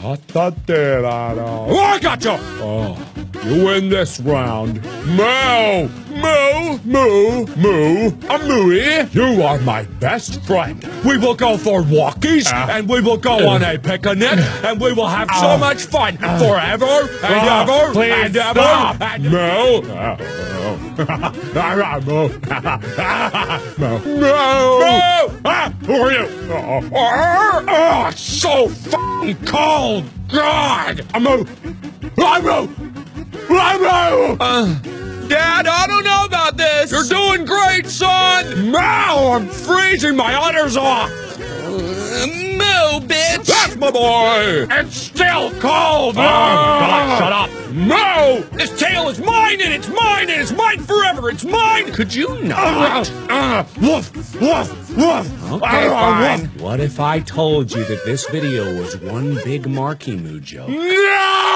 Oh, I got you! Oh, you win this round. Moo! Moo! Moo! Moo! I'm MooH. You are my best friend. We will go for walkies, and we will go on a picnic, and we will have so much fun forever and ever and ever. And Moo! Who are you? Oh, it's so fucking cold! God! Dad, I don't know about this. You're doing great, son! Now I'm freezing my udders off! Moo, bitch! That's my boy! It's still cold! God, shut up! No! This tail is mine, and it's mine, and it's mine forever! It's mine! Could you not? Woof! Woof! Woof! Okay, fine. What if I told you that this video was one big Marky Moo joke? No!